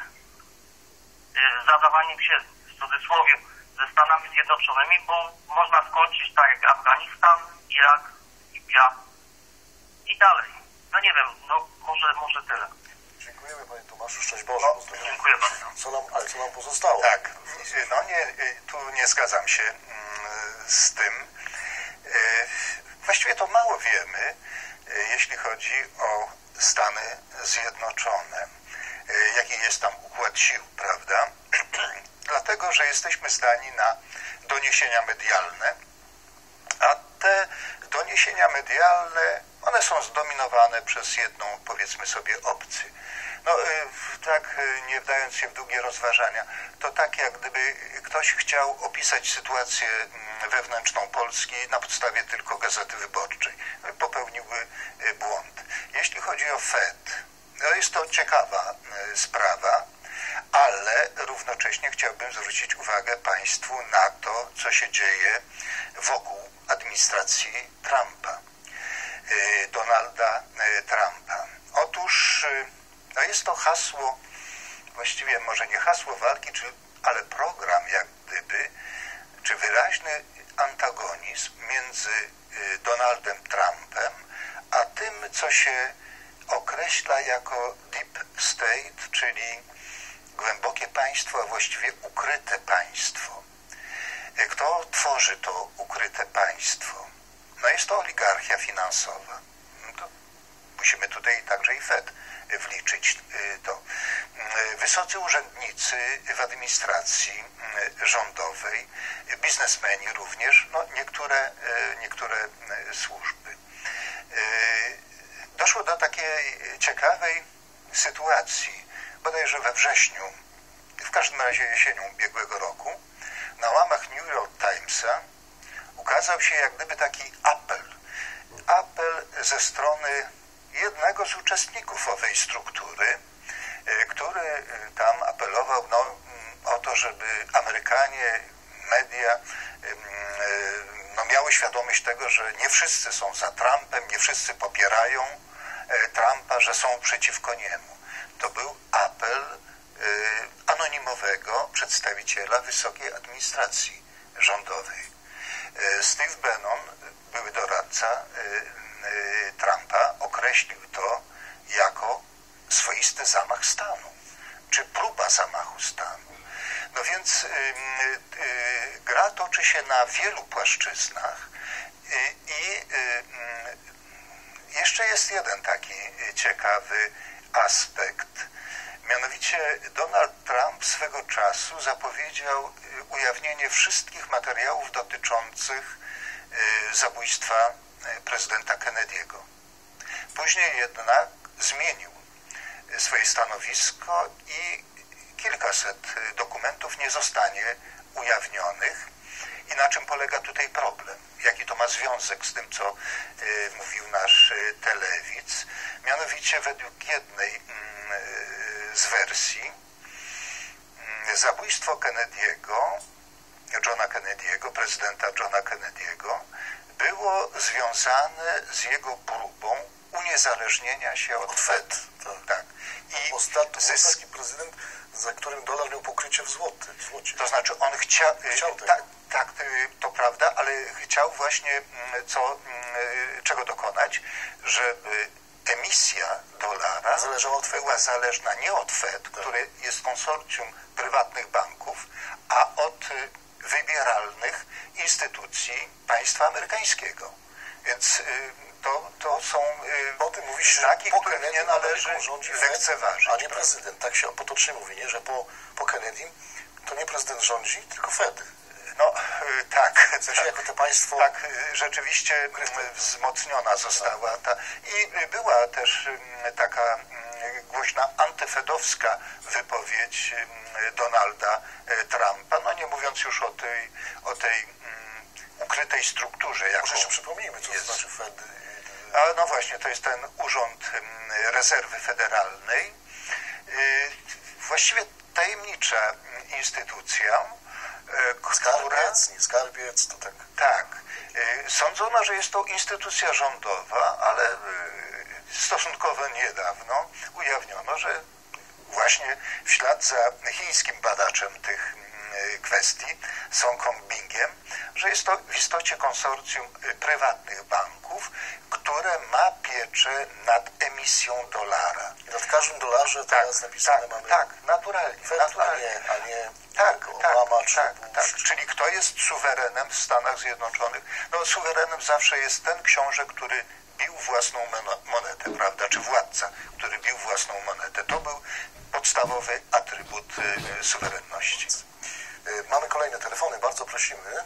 Speaker 4: y, zadawaniem się w cudzysłowie ze Stanami Zjednoczonymi, bo można skończyć tak jak Afganistan, Irak, Libia i dalej. No nie wiem, no może, może tyle.
Speaker 3: Dziękujemy panie Tomaszu, szczęść Boże.
Speaker 2: No,
Speaker 3: pozdrawiam.
Speaker 4: Dziękuję bardzo.
Speaker 3: Co nam, ale co nam pozostało?
Speaker 2: Tak, no nie, tu nie zgadzam się z tym. Właściwie to mało wiemy, jeśli chodzi o Stany Zjednoczone. Jaki jest tam układ sił, prawda? Dlatego, że jesteśmy zdani na doniesienia medialne, a te doniesienia medialne, one są zdominowane przez jedną, powiedzmy sobie, opcję. No tak, nie wdając się w długie rozważania, to tak jak gdyby ktoś chciał opisać sytuację wewnętrzną Polski na podstawie tylko Gazety Wyborczej. Popełniłby błąd. Jeśli chodzi o Fed, no jest to ciekawa sprawa, ale równocześnie chciałbym zwrócić uwagę Państwu na to, co się dzieje wokół administracji Trumpa, Donalda Trumpa. Otóż no jest to hasło, właściwie może nie hasło walki, czy, ale program jak gdyby, czy wyraźny antagonizm między Donaldem Trumpem, a tym, co się określa jako deep state, czyli głębokie państwo, a właściwie ukryte państwo. Kto tworzy to ukryte państwo? No jest to oligarchia finansowa. No to musimy tutaj także i Fed wliczyć to. wysocy urzędnicy w administracji rządowej, biznesmeni również, no niektóre, niektóre służby. Doszło do takiej ciekawej sytuacji, bodajże we wrześniu, w każdym razie jesienią ubiegłego roku, na łamach New York Timesa ukazał się jak gdyby taki apel. Apel ze strony jednego z uczestników owej struktury, który tam apelował no, o to, żeby Amerykanie, media no, miały świadomość tego, że nie wszyscy są za Trumpem, nie wszyscy popierają Trumpa, że są przeciwko niemu. To był apel anonimowego przedstawiciela wysokiej administracji rządowej. Steve Bannon, były doradca Trumpa, określił to jako swoisty zamach stanu, czy próba zamachu stanu. No więc y, y, gra toczy się na wielu płaszczyznach i y, y, jeszcze jest jeden taki ciekawy aspekt. Mianowicie Donald Trump swego czasu zapowiedział ujawnienie wszystkich materiałów dotyczących zabójstwa prezydenta Kennedy'ego. Później jednak zmienił swoje stanowisko i kilkaset dokumentów nie zostanie ujawnionych. I na czym polega tutaj problem? Jaki to ma związek z tym, co y, mówił nasz y, telewidz? Mianowicie według jednej y, z wersji y, zabójstwo Kennedy'ego, Johna Kennedy'ego, prezydenta Johna Kennedy'ego, było związane z jego próbą uniezależnienia się od, od Fed.
Speaker 3: Tak.
Speaker 2: tak.
Speaker 3: I ostatni zysk... taki prezydent, za którym dolar miał pokrycie w złoty, w złocie.
Speaker 2: To znaczy on chcia...
Speaker 3: chciał
Speaker 2: ta, tak, to prawda, ale chciał właśnie co, czego dokonać, żeby emisja dolara
Speaker 3: zależała od
Speaker 2: była zależna nie od Fed, tak. które jest konsorcjum prywatnych banków, a od wybieralnych instytucji państwa amerykańskiego. Więc to, to są
Speaker 3: o tym mówi się,
Speaker 2: znaki, które nie należy lekceważyć.
Speaker 3: A nie prezydent. Tak się potocznie mówi, nie? Że po, po Kennedy to nie prezydent rządzi, tylko Fed.
Speaker 2: No tak,
Speaker 3: w sensie, jako to państwo...
Speaker 2: tak, rzeczywiście wzmocniona została ta i była też taka głośna antyfedowska wypowiedź Donalda Trumpa, no nie mówiąc już o tej, o tej ukrytej strukturze.
Speaker 3: Może jeszcze przypomnijmy, co jest. to znaczy Fed.
Speaker 2: A no właśnie, to jest ten Urząd Rezerwy Federalnej, właściwie tajemnicza instytucja,
Speaker 3: Skarbiec, nie skarbiec, to tak.
Speaker 2: Tak. Sądzono, że jest to instytucja rządowa, ale stosunkowo niedawno ujawniono, że właśnie w ślad za chińskim badaczem tych kwestii, Song Hongbingiem, że jest to w istocie konsorcjum prywatnych banków, które ma pieczę nad emisją dolara.
Speaker 3: I nad każdym dolarze teraz tak, napisane
Speaker 2: tak,
Speaker 3: mamy...
Speaker 2: Tak, naturalnie.
Speaker 3: Fed,
Speaker 2: naturalnie.
Speaker 3: A nie, a nie
Speaker 2: tak,
Speaker 3: Obama,
Speaker 2: tak,
Speaker 3: czy
Speaker 2: tak,
Speaker 3: Bush,
Speaker 2: tak.
Speaker 3: Czy...
Speaker 2: Czyli kto jest suwerenem w Stanach Zjednoczonych? No suwerenem zawsze jest ten książę, który bił własną monetę, prawda? Czy władca, który bił własną monetę. To był podstawowy atrybut y, suwerenności.
Speaker 3: Mamy kolejne telefony, bardzo prosimy.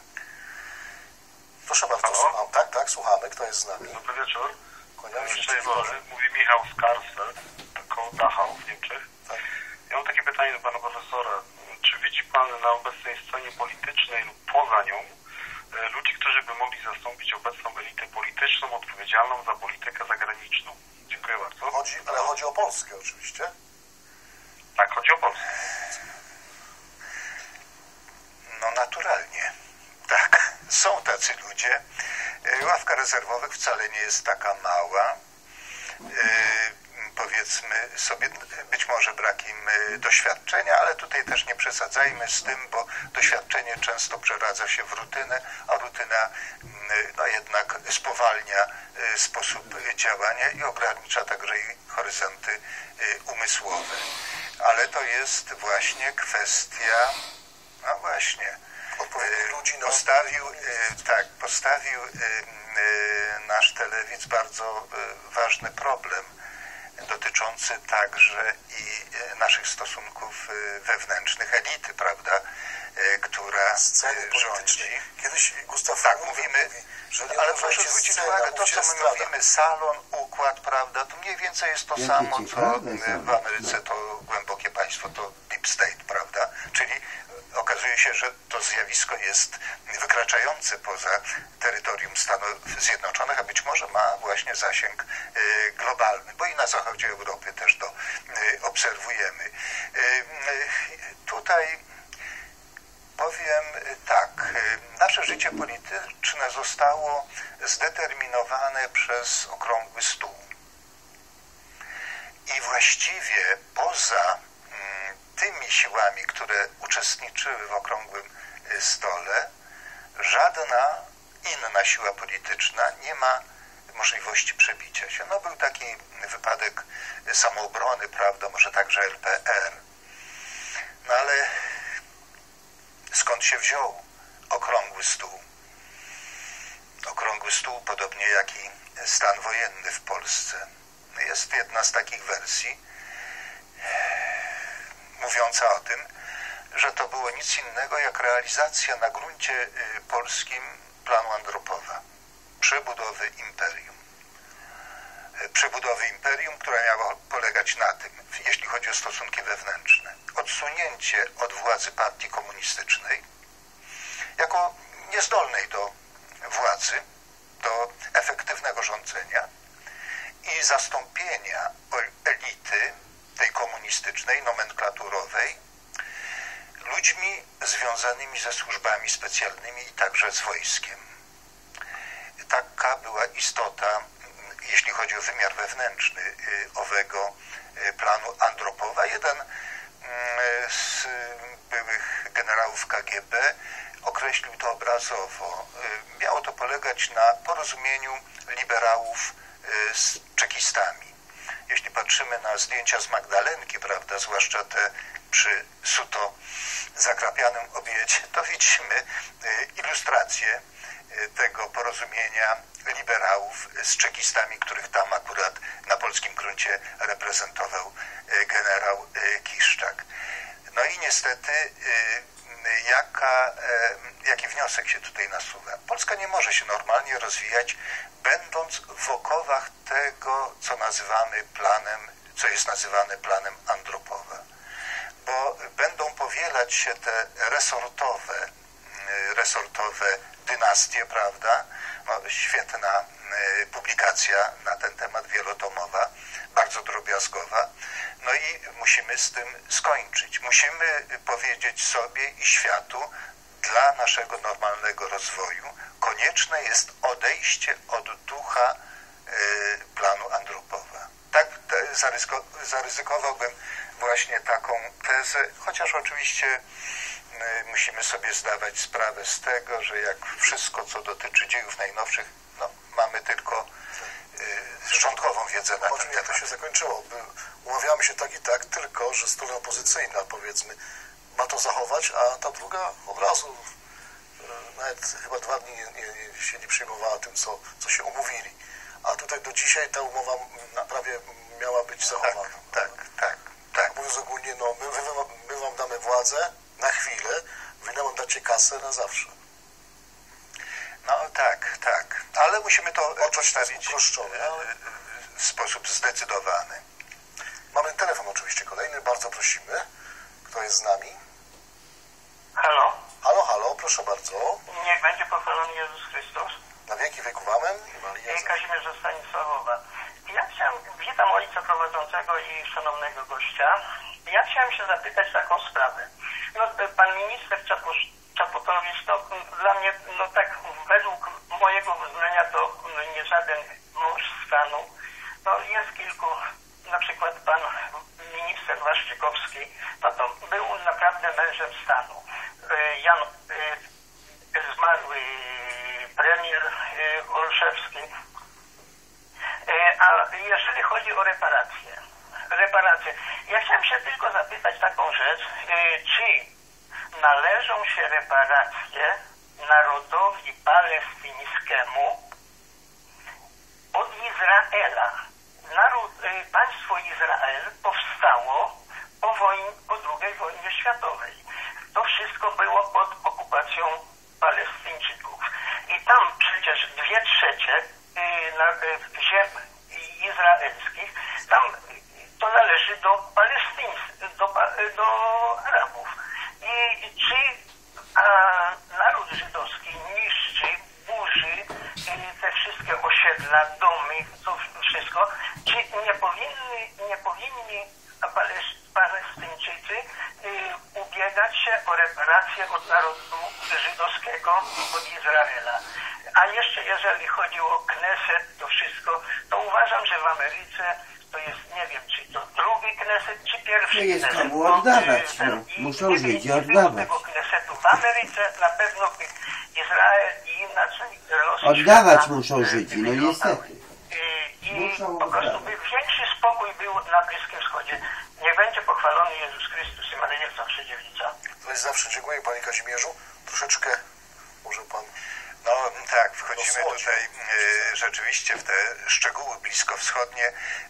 Speaker 3: Proszę bardzo, słucham. Tak, tak, słuchamy. Kto jest z nami?
Speaker 5: Dobry wieczór.
Speaker 3: Kłaniamy się.
Speaker 5: Szczęść Boże. Mówi Michał z Karsfeld, koło Dachau w Niemczech.
Speaker 3: Tak.
Speaker 5: Ja mam takie pytanie do pana profesora. Czy widzi pan na obecnej scenie politycznej lub poza nią ludzi, którzy by mogli zastąpić obecną elitę polityczną odpowiedzialną za politykę zagraniczną? Dziękuję bardzo.
Speaker 3: Chodzi, ale chodzi o Polskę oczywiście.
Speaker 5: Tak, chodzi o Polskę.
Speaker 2: No naturalnie. Tak, są tacy ludzie. Ławka rezerwowych wcale nie jest taka mała. Powiedzmy sobie, być może brak im doświadczenia, ale tutaj też nie przesadzajmy z tym, bo doświadczenie często przeradza się w rutynę, a rutyna no jednak spowalnia sposób działania i ogranicza także i horyzonty umysłowe. Ale to jest właśnie kwestia, no właśnie,
Speaker 3: ludzi, no.
Speaker 2: postawił, tak, postawił nasz telewidz bardzo ważny problem. dotyczący także i naszych stosunków wewnętrznych, elity, prawda, która
Speaker 3: sceny
Speaker 2: rządzi.
Speaker 3: Kiedyś Gustaw
Speaker 2: tak
Speaker 3: mówił,
Speaker 2: mówimy,
Speaker 3: że nie
Speaker 2: ale proszę zwrócić uwagę, to co my mówimy, salon, układ, prawda, to mniej więcej jest to
Speaker 1: Jakie
Speaker 2: samo, co
Speaker 1: ciekawe,
Speaker 2: w Ameryce to głębokie państwo, to deep state, prawda, czyli okazuje się, że to zjawisko jest wykraczające poza terytorium Stanów Zjednoczonych, a być może ma właśnie zasięg globalny, bo i na zachodzie Europy też to obserwujemy. Tutaj powiem tak, nasze życie polityczne zostało zdeterminowane przez okrągły stół. I właściwie poza tymi siłami, które uczestniczyły w okrągłym stole, żadna inna siła polityczna nie ma możliwości przebicia się. No był taki wypadek samoobrony, prawda, może także L P R. No ale skąd się wziął okrągły stół? Okrągły stół, podobnie jak i stan wojenny w Polsce. Jest jedna z takich wersji mówiąca o tym, że to było nic innego jak realizacja na gruncie polskim planu Andropowa, przebudowy imperium. Przebudowy imperium, która miała polegać na tym, jeśli chodzi o stosunki wewnętrzne, odsunięcie od władzy partii komunistycznej jako niezdolnej do władzy, do efektywnego rządzenia i zastąpienia elity tej komunistycznej, nomenklaturowej, ludźmi związanymi ze służbami specjalnymi i także z wojskiem. Taka była istota, jeśli chodzi o wymiar wewnętrzny owego planu Andropowa. Jeden z byłych generałów K G B określił to obrazowo. Miało to polegać na porozumieniu liberałów z czekistami. Jeśli patrzymy na zdjęcia z Magdalenki, prawda, zwłaszcza te przy suto zakrapianym obiecie, to widzimy ilustrację tego porozumienia liberałów z czekistami, których tam akurat na polskim gruncie reprezentował generał Kiszczak. No i niestety jaka, jaki wniosek się tutaj nasuwa? Polska nie może się normalnie rozwijać, będąc w okowach tego, co nazywamy planem, co jest nazywane planem Andropowa. Bo będą powielać się te resortowe, resortowe dynastie, prawda? No, świetna publikacja na ten temat, wielotomowa, bardzo drobiazgowa. No i musimy z tym skończyć. Musimy powiedzieć sobie i światu, dla naszego normalnego rozwoju konieczne jest odejście od ducha planu Andropowa. Tak zaryzykowałbym właśnie taką tezę, chociaż oczywiście musimy sobie zdawać sprawę z tego, że jak wszystko, co dotyczy dziejów najnowszych, no, mamy tylko szczątkową wiedzę na ten temat.
Speaker 3: Jak to się zakończyło? Umawiamy się tak i tak, tylko że strona opozycyjna, powiedzmy, ma to zachować, a ta druga od razu nawet chyba dwa dni nie, nie, się nie przejmowała tym, co, co się umówili. A tutaj do dzisiaj ta umowa prawie miała być zachowana.
Speaker 2: Tak, tak, tak. tak.
Speaker 3: Mówiąc ogólnie, no, my, my, my wam damy władzę na chwilę, wy nam dacie kasę na zawsze.
Speaker 2: No tak, tak. Ale musimy to postawić w sposób zdecydowany.
Speaker 3: Mamy telefon oczywiście kolejny, bardzo prosimy. Kto jest z nami?
Speaker 4: Halo?
Speaker 3: Halo, halo, proszę bardzo.
Speaker 4: Niech będzie pochwalony Jezus Chrystus.
Speaker 3: Na wieki wieków amen.
Speaker 4: Kazimierz ze Stanisławowa. Ja chciałem, witam ojca prowadzącego i szanownego gościa. Ja chciałem się zapytać taką sprawę. No, pan minister Czapusz, Czaputowicz to dla mnie, no tak według mojego wyznania to nie żaden mąż stanu. No jest kilku, na przykład pan minister Waszczykowski, no to był naprawdę mężem stanu. Jan, zmarły premier Olszewski. A jeżeli chodzi o reparacje, reparacje, ja chciałem się tylko zapytać taką rzecz, czy należą się reparacje narodowi palestyńskiemu od Izraela? Naród,
Speaker 6: państwo Izrael powstało po, wojnie, po drugiej wojnie światowej. To wszystko było pod okupacją Palestyńczyków. I tam przecież dwie trzecie ziem izraelskich, tam to należy do Palestyńczyków, do, do Arabów. I czy a, naród żydowski niszczy, burzy te wszystkie osiedla, domy, to wszystko, czy nie powinni, nie powinni Palestyńczycy ubiegać się o reparacje od narodu żydowskiego, od Izraela? A jeszcze jeżeli chodzi o Kneset, to wszystko, to uważam, że w Ameryce to jest, nie wiem, czy to drugi Kneset, czy pierwszy
Speaker 1: To jest
Speaker 6: Kneset.
Speaker 1: komu oddawać, no. Muszą Żydzi oddawać.
Speaker 6: Tego Knesetu w Ameryce na pewno by Izrael i inaczej losy
Speaker 1: Oddawać
Speaker 6: świata,
Speaker 1: muszą Żydzi, no niestety.
Speaker 6: I, i
Speaker 1: Muszą
Speaker 6: po prostu by większy spokój był na Bliskim Wschodzie. Niech będzie pochwalony Jezus Chrystus i Maryja Zawsze Dziewica.
Speaker 3: To jest zawsze. Dziękuję, panie Kazimierzu. Troszeczkę może pan...
Speaker 2: No tak, wchodzimy tutaj e, rzeczywiście w te szczegóły bliskowschodnie. E,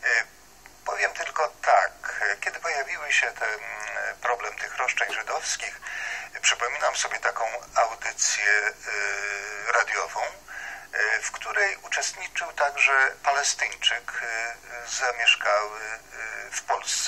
Speaker 2: powiem tylko tak, kiedy pojawiły się ten problem tych roszczeń żydowskich, e, przypominam sobie taką audycję e, radiową, e, w której uczestniczył także Palestyńczyk e, zamieszkały e, w Polsce.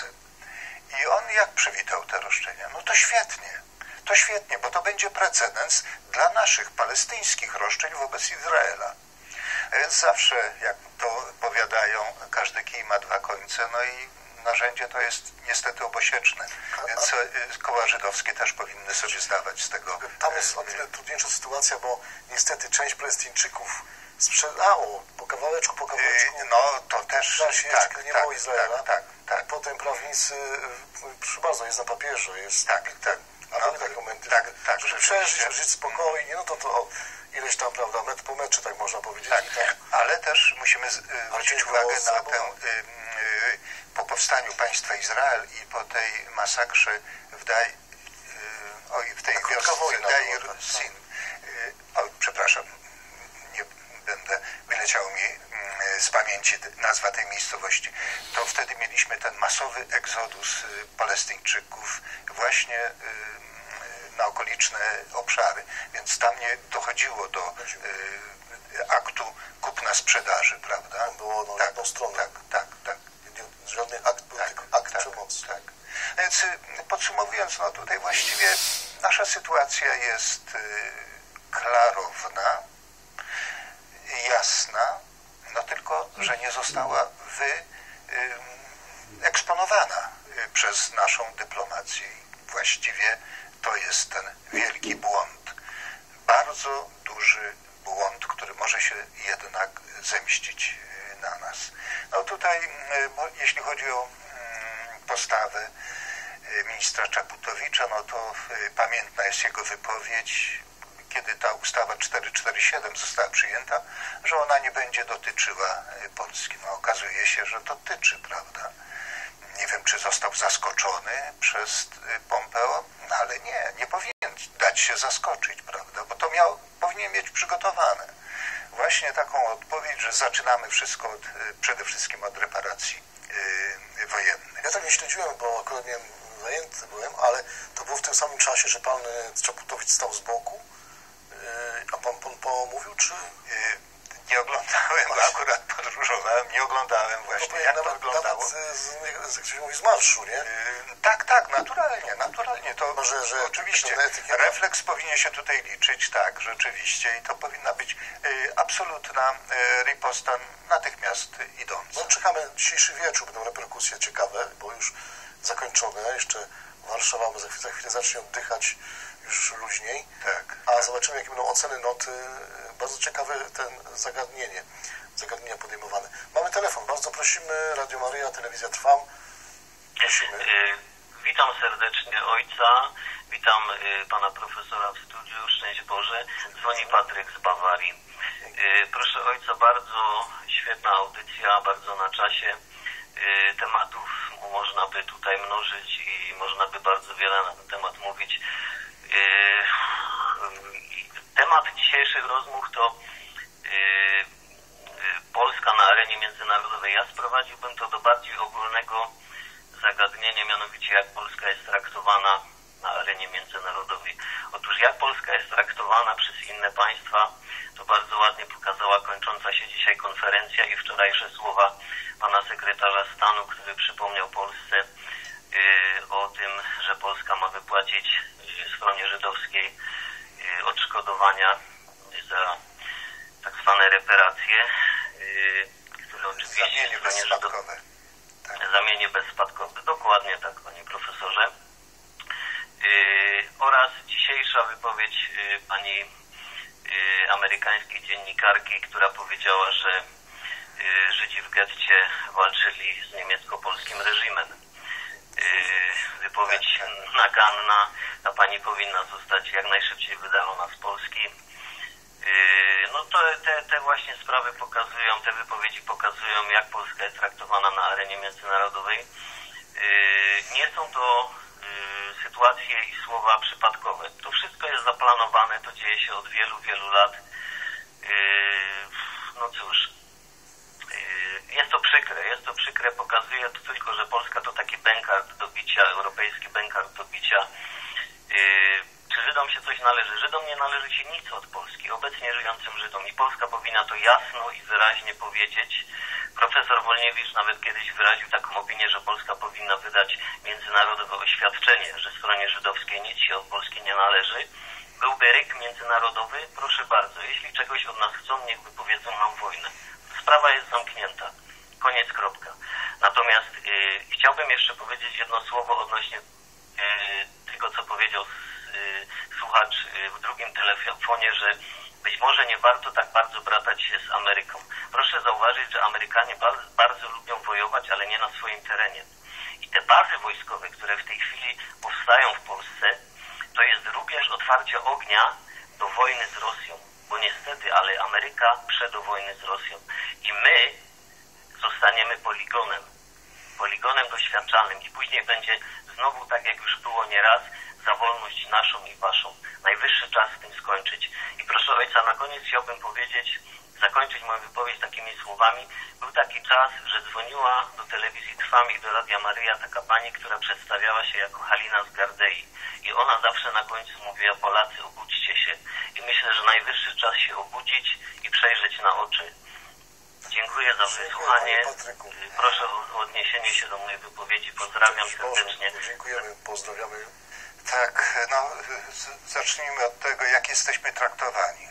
Speaker 2: I on jak przywitał te roszczenia? No to świetnie. To świetnie, bo to będzie precedens dla naszych palestyńskich roszczeń wobec Izraela. A więc zawsze, jak to powiadają, każdy kij ma dwa końce, no i narzędzie to jest niestety obosieczne. Więc koła żydowskie też powinny sobie zdawać z tego.
Speaker 3: Tam jest o tyle trudniejsza sytuacja, bo niestety część Palestyńczyków sprzedało po kawałeczku, po kawałeczku.
Speaker 2: No to też
Speaker 3: się
Speaker 2: tak,
Speaker 3: jeszcze nie
Speaker 2: tak,
Speaker 3: było Izraela.
Speaker 2: tak, tak, tak.
Speaker 3: I potem prawnicy, proszę bardzo, jest na papierze, jest...
Speaker 2: Tak, tak.
Speaker 3: A to nie takie momenty,
Speaker 2: tak, tak,
Speaker 3: żeby przeżyć, żyć spokojnie, no to to ileś tam, prawda, metr po metrze, tak można powiedzieć.
Speaker 2: Tak,
Speaker 3: I tak.
Speaker 2: Ale też musimy zwrócić uwagę na tę, y, y, po powstaniu państwa Izrael i po tej masakrze w Daj, y, oj, w tej wiosce Deir Sin, y, oj, przepraszam, nie będę, wyleciało mi y, z pamięci nazwa tej miejscowości, to wtedy mieliśmy ten masowy egzodus y, Palestyńczyków właśnie y, na okoliczne obszary, więc tam nie dochodziło do y, aktu kupna-sprzedaży, prawda?
Speaker 3: Było no,
Speaker 2: tak,
Speaker 3: jedną stronę.
Speaker 2: Tak, tak, tak.
Speaker 3: Żadnych akt, był
Speaker 2: tak,
Speaker 3: tylko akt
Speaker 2: tak,
Speaker 3: przemocy.
Speaker 2: Tak. Więc y, podsumowując, no tutaj właściwie nasza sytuacja jest y, klarowna, jasna, no tylko, że nie została wyeksponowana y, przez naszą dyplomację. Właściwie to jest ten wielki błąd. Bardzo duży błąd, który może się jednak zemścić na nas. No tutaj, jeśli chodzi o postawę ministra Czaputowicza, no to pamiętna jest jego wypowiedź, kiedy ta ustawa czterysta czterdzieści siedem została przyjęta, że ona nie będzie dotyczyła Polski. No okazuje się, że dotyczy, prawda? Nie wiem, czy został zaskoczony przez Pompeo, no ale nie, nie powinien dać się zaskoczyć, prawda, bo to miał, powinien mieć przygotowane właśnie taką odpowiedź, że zaczynamy wszystko od, przede wszystkim od reparacji yy, wojennych.
Speaker 3: Ja tak nie śledziłem, bo akurat miałem zajęty byłem, ale to było w tym samym czasie, że pan Czaputowicz stał z boku, yy, a pan Pompeo mówił, czy...
Speaker 2: Yy, Nie oglądałem, bo akurat podróżowałem, nie oglądałem właśnie, jak to wyglądało.
Speaker 3: Nawet z, z, jak się mówi, z marszu, nie?
Speaker 2: Yy, tak, tak, naturalnie, naturalnie. To
Speaker 3: Może, że
Speaker 2: oczywiście refleks powinien się tutaj liczyć, tak, rzeczywiście, i to powinna być yy, absolutna yy, riposta natychmiast idąca.
Speaker 3: No czekamy dzisiejszy wieczór, będą reperkusje ciekawe, bo już zakończone, jeszcze Warszawa za chwilę, za chwilę zacznie oddychać już luźniej,
Speaker 2: tak,
Speaker 3: a
Speaker 2: tak.
Speaker 3: Zobaczymy, jakie będą oceny noty. Bardzo ciekawe ten zagadnienie, zagadnienia podejmowane. Mamy telefon, bardzo prosimy, Radio Maryja, telewizja Trwam. Prosimy.
Speaker 7: Y, witam serdecznie ojca, witam y, pana profesora w studiu, szczęść Boże. Dzwoni Patryk z Bawarii. Y, proszę ojca, bardzo świetna audycja, bardzo na czasie. Y, tematów można by tutaj mnożyć i można by bardzo wiele na ten temat mówić. Temat dzisiejszych rozmów to Polska na arenie międzynarodowej. Ja sprowadziłbym to do bardziej ogólnego zagadnienia, mianowicie jak Polska jest traktowana na arenie międzynarodowej. Otóż jak Polska jest traktowana przez inne państwa, to bardzo ładnie pokazała kończąca się dzisiaj konferencja i wczorajsze słowa pana sekretarza stanu, który przypomniał Polsce yy, o tym, że Polska ma wypłacić yy, stronie żydowskiej yy, odszkodowania za tak zwane reparacje, yy, które oczywiście
Speaker 2: zamienie bezspadkowe.
Speaker 7: Tak. Zamienie bezspadkowe. Dokładnie tak, panie profesorze. Yy, oraz dzisiejsza wypowiedź yy, pani yy, amerykańskiej dziennikarki, która powiedziała, że yy, Żydzi w getcie walczyli z niemiecko-polskim reżimem. Yy, wypowiedź naganna, ta pani powinna zostać jak najszybciej wydalona z Polski. Yy, no to te, te właśnie sprawy pokazują, te wypowiedzi pokazują, jak Polska jest traktowana na arenie międzynarodowej. Yy, nie są to yy, sytuacje i słowa przypadkowe. To wszystko jest zaplanowane, to dzieje się od wielu, wielu lat. Yy, no cóż, yy, jest to przykre, jest to przykre, pokazuje to tylko, że Polska to taki bękart do bicia, europejski bękart do bicia. Yy, Czy Żydom się coś należy? Żydom nie należy się nic od Polski, obecnie żyjącym Żydom. I Polska powinna to jasno i wyraźnie powiedzieć. Profesor Wolniewicz nawet kiedyś wyraził taką opinię, że Polska powinna wydać międzynarodowe oświadczenie, że stronie żydowskiej nic się od Polski nie należy. Byłby ryk międzynarodowy, proszę bardzo, jeśli czegoś od nas chcą, niech wypowiedzą nam wojnę. Sprawa jest zamknięta. Koniec, kropka. Natomiast yy, chciałbym jeszcze powiedzieć jedno słowo odnośnie yy, tego, co powiedział słuchacz w drugim telefonie, że być może nie warto tak bardzo bratać się z Ameryką. Proszę zauważyć, że Amerykanie bardzo lubią wojować, ale nie na swoim terenie. I te bazy wojskowe, które w tej chwili powstają w Polsce, to jest rubież otwarcia ognia do wojny z Rosją. Bo niestety, ale Ameryka prze do wojny z Rosją. I my zostaniemy poligonem. Poligonem doświadczalnym. I później będzie znowu, tak jak już było nieraz, za wolność naszą i waszą. Najwyższy czas z tym skończyć. I proszę ojca, na koniec chciałbym powiedzieć, zakończyć moją wypowiedź takimi słowami. Był taki czas, że dzwoniła do telewizji Trwam i do Radia Maryja taka pani, która przedstawiała się jako Halina z Gardei. I ona zawsze na końcu mówiła: Polacy, obudźcie się. I myślę, że najwyższy czas się obudzić i przejrzeć na oczy. Dziękuję za wysłuchanie. Proszę o odniesienie się do mojej wypowiedzi. Pozdrawiam serdecznie.
Speaker 3: Dziękujemy, pozdrawiamy.
Speaker 2: Tak, no z, zacznijmy od tego, jak jesteśmy traktowani.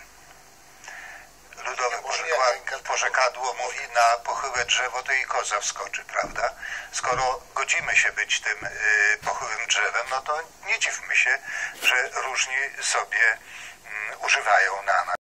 Speaker 2: Ludowe porzekadło, porzekadło mówi: na pochyłe drzewo to i koza wskoczy, prawda? Skoro godzimy się być tym y, pochyłym drzewem, no to nie dziwmy się, że różni sobie y, używają na nas.